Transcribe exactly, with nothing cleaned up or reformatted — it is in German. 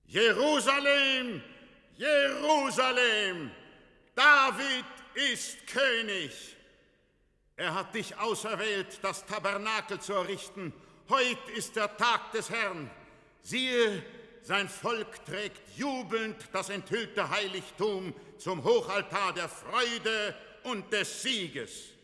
Jerusalem, Jerusalem, David ist König. Er hat dich auserwählt, das Tabernakel zu errichten. Heut ist der Tag des Herrn. Siehe, sein Volk trägt jubelnd das enthüllte Heiligtum zum Hochaltar der Freude und des Sieges.